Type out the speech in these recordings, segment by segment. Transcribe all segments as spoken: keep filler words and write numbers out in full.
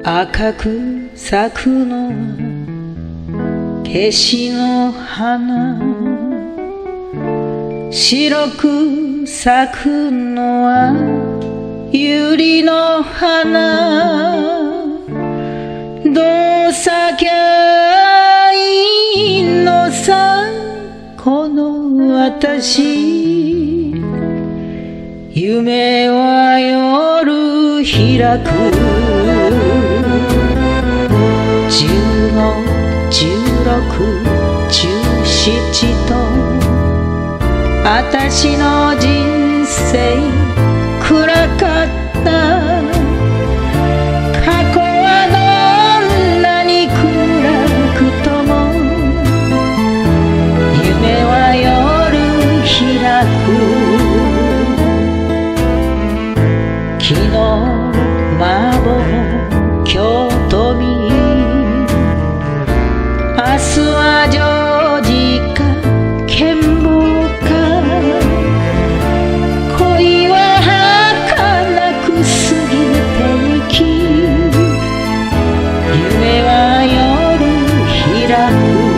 赤く咲くのはケシの花、白く咲くのは百合の花。どう咲きゃいいのさこの私、夢は夜開く。じゅうご、じゅうろく、じゅうしちと私の人生暗かった。過去はどんなに暗くとも夢は夜開く。昨日孫今日とみ、明日はジョージか剣謀か。恋は儚く過ぎてゆき、夢は夜開く。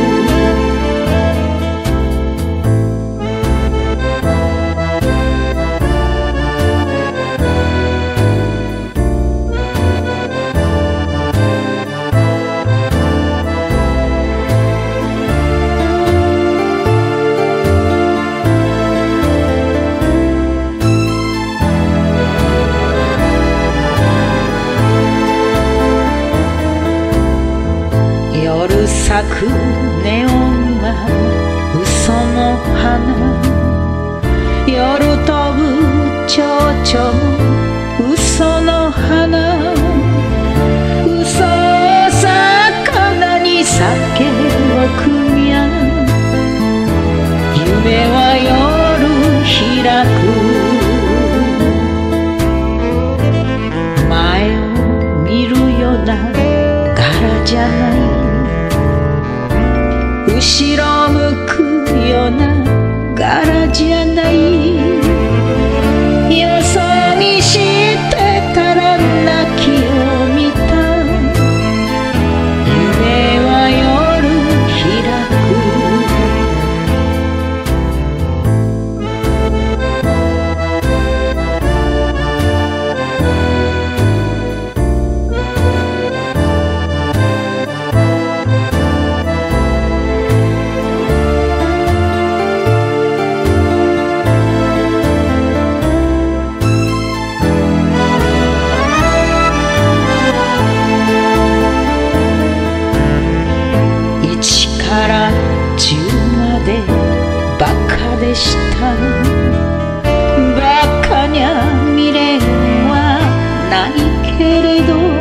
夜咲くネオンは嘘の花、夜飛ぶ蝶々も嘘の花。嘘を魚に酒を汲みゃ夢は夜開く。前を見るような柄じゃない、後ろ向くような柄じゃない。よそ見してたら泣きを見た。夢は夜開からじゅうまでバカでした。バカにゃ未練はないけれど